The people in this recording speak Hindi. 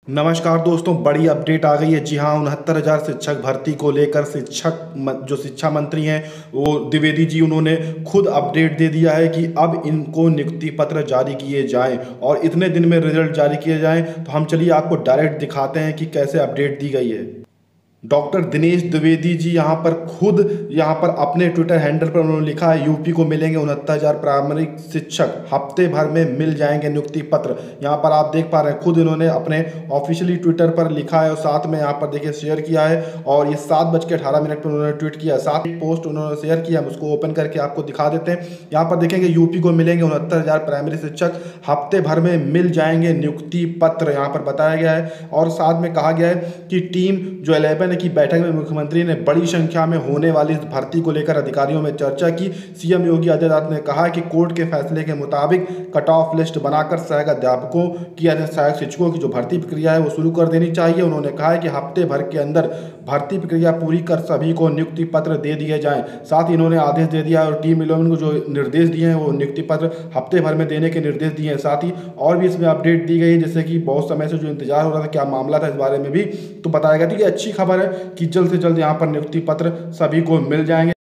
नमस्कार दोस्तों, बड़ी अपडेट आ गई है। जी हाँ, 69,000 शिक्षक भर्ती को लेकर जो शिक्षा मंत्री हैं वो द्विवेदी जी, उन्होंने खुद अपडेट दे दिया है कि अब इनको नियुक्ति पत्र जारी किए जाएं और इतने दिन में रिजल्ट जारी किए जाएं। तो हम चलिए आपको डायरेक्ट दिखाते हैं कि कैसे अपडेट दी गई है। डॉक्टर दिनेश द्विवेदी जी यहाँ पर अपने ट्विटर हैंडल पर उन्होंने लिखा है, यूपी को मिलेंगे 69,000 प्राइमरी शिक्षक, हफ्ते भर में मिल जाएंगे नियुक्ति पत्र। यहाँ पर आप देख पा रहे हैं, खुद इन्होंने अपने ऑफिशियली ट्विटर पर लिखा है और साथ में यहाँ पर देखिए शेयर किया है। और ये 7:18 पर उन्होंने ट्वीट किया, साथ ही पोस्ट उन्होंने शेयर किया। हम उसको ओपन करके आपको दिखा देते हैं। यहाँ पर देखेंगे, यूपी को मिलेंगे 69,000 प्राइमरी शिक्षक, हफ्ते भर में मिल जाएंगे नियुक्ति पत्र, यहाँ पर बताया गया है। और साथ में कहा गया है कि टीम जो 11 की बैठक में मुख्यमंत्री ने बड़ी संख्या में होने वाली इस भर्ती को लेकर अधिकारियों में चर्चा की। सीएम योगी आदित्यनाथ ने कहा कि कोर्ट के फैसले के मुताबिक कट ऑफ लिस्ट बनाकर सहायक अध्यापकों की या सहायक शिक्षकों की जो भर्ती प्रक्रिया है वो शुरू कर देनी चाहिए। उन्होंने कहा है कि हफ्ते भर के अंदर भर्ती प्रक्रिया पूरी कर सभी को नियुक्ति पत्र दे दिए जाएं। साथ ही इन्होंने आदेश दे दिया और टीम 11 को जो निर्देश दिए हैं वो नियुक्ति पत्र हफ्ते भर में देने के निर्देश दिए हैं। साथ ही और भी इसमें अपडेट दी गई है, जैसे कि बहुत समय से जो इंतजार हो रहा था, क्या मामला था, इस बारे में भी तो बताया गया। तो ये अच्छी खबर है कि जल्द से जल्द यहाँ पर नियुक्ति पत्र सभी को मिल जाएंगे।